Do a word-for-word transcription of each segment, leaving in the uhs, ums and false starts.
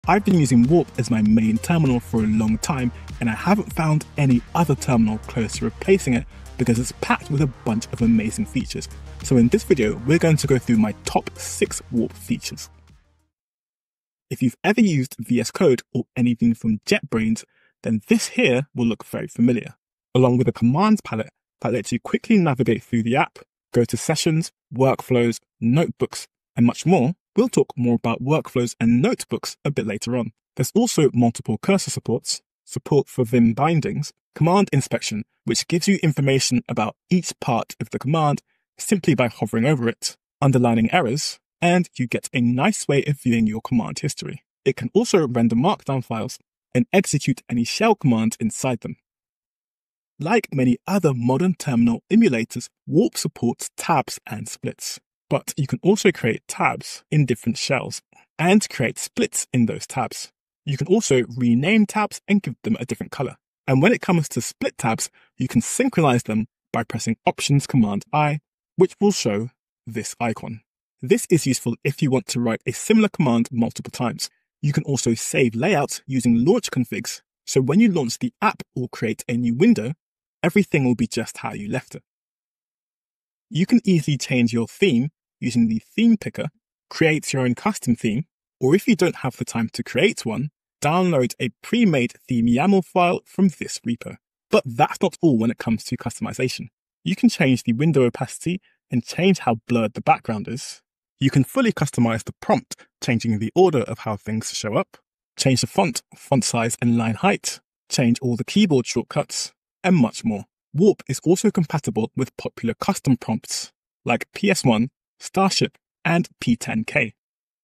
I've been using Warp as my main terminal for a long time, and I haven't found any other terminal close to replacing it because it's packed with a bunch of amazing features. So in this video, we're going to go through my top six Warp features. If you've ever used V S Code or anything from JetBrains, then this here will look very familiar. Along with a commands palette that lets you quickly navigate through the app, go to sessions, workflows, notebooks, and much more, we'll talk more about workflows and notebooks a bit later on. There's also multiple cursor supports, support for Vim bindings, command inspection, which gives you information about each part of the command simply by hovering over it, underlining errors, and you get a nice way of viewing your command history. It can also render markdown files and execute any shell commands inside them. Like many other modern terminal emulators, Warp supports tabs and splits. But you can also create tabs in different shells and create splits in those tabs. You can also rename tabs and give them a different color. And when it comes to split tabs, you can synchronize them by pressing Options Command I, which will show this icon. This is useful if you want to write a similar command multiple times. You can also save layouts using launch configs, so when you launch the app or create a new window, everything will be just how you left it. You can easily change your theme using the theme picker, create your own custom theme, or if you don't have the time to create one, download a pre-made theme YAML file from this repo. But that's not all when it comes to customization. You can change the window opacity and change how blurred the background is. You can fully customize the prompt, changing the order of how things show up, change the font, font size and line height, change all the keyboard shortcuts, and much more. Warp is also compatible with popular custom prompts like P S one, Starship, and P ten K.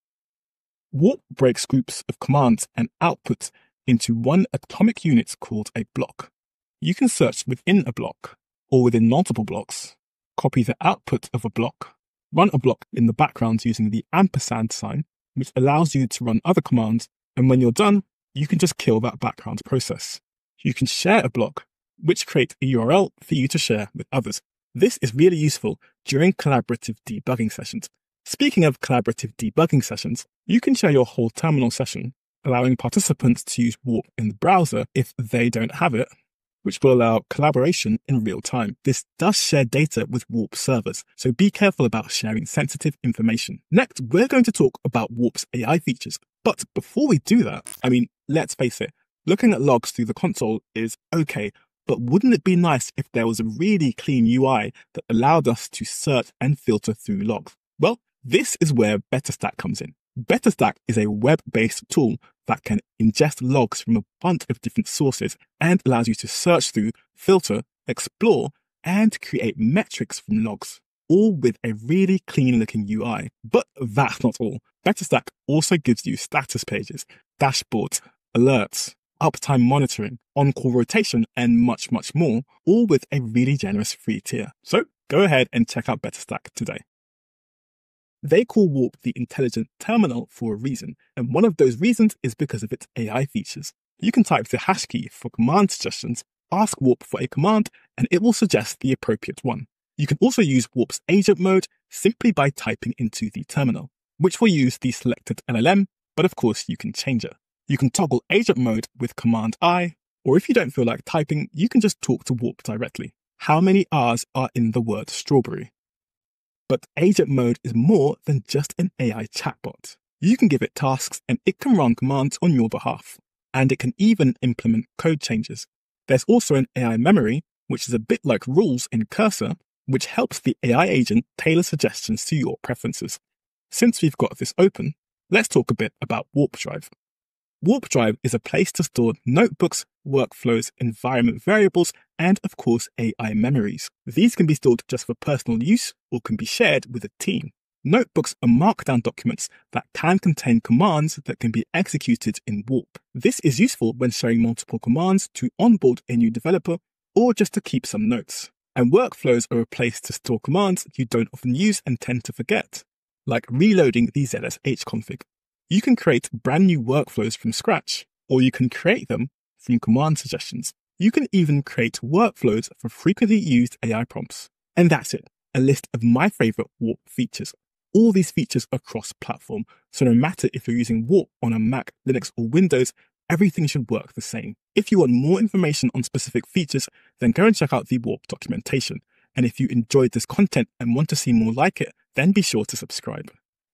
Warp breaks groups of commands and outputs into one atomic unit called a block. You can search within a block, or within multiple blocks, copy the output of a block, run a block in the background using the ampersand sign, which allows you to run other commands, and when you're done, you can just kill that background process. You can share a block, which creates a U R L for you to share with others. This is really useful during collaborative debugging sessions. Speaking of collaborative debugging sessions, you can share your whole terminal session, allowing participants to use Warp in the browser if they don't have it, which will allow collaboration in real time. This does share data with Warp servers, so be careful about sharing sensitive information. Next, we're going to talk about Warp's A I features. But before we do that, I mean, let's face it, looking at logs through the console is okay, but wouldn't it be nice if there was a really clean U I that allowed us to search and filter through logs? Well, this is where BetterStack comes in. BetterStack is a web-based tool that can ingest logs from a bunch of different sources and allows you to search through, filter, explore, and create metrics from logs, all with a really clean-looking U I. But that's not all. BetterStack also gives you status pages, dashboards, alerts, uptime monitoring, on-call rotation, and much, much more, all with a really generous free tier. So go ahead and check out BetterStack today. They call Warp the intelligent terminal for a reason, and one of those reasons is because of its A I features. You can type the hash key for command suggestions, ask Warp for a command, and it will suggest the appropriate one. You can also use Warp's agent mode simply by typing into the terminal, which will use the selected L L M, but of course you can change it. You can toggle agent mode with Command I, or if you don't feel like typing, you can just talk to Warp directly. How many R's are in the word strawberry? But agent mode is more than just an A I chatbot. You can give it tasks and it can run commands on your behalf, and it can even implement code changes. There's also an A I memory, which is a bit like rules in Cursor, which helps the A I agent tailor suggestions to your preferences. Since we've got this open, let's talk a bit about Warp Drive. Warp Drive is a place to store notebooks, workflows, environment variables, and of course A I memories. These can be stored just for personal use or can be shared with a team. Notebooks are markdown documents that can contain commands that can be executed in Warp. This is useful when sharing multiple commands to onboard a new developer or just to keep some notes. And workflows are a place to store commands you don't often use and tend to forget, like reloading the Z S H config. You can create brand new workflows from scratch, or you can create them from command suggestions. You can even create workflows for frequently used A I prompts. And that's it, a list of my favorite Warp features. all these features are cross-platform, so no matter if you're using Warp on a Mac, Linux or Windows, everything should work the same. If you want more information on specific features, then go and check out the Warp documentation. And if you enjoyed this content and want to see more like it, then be sure to subscribe.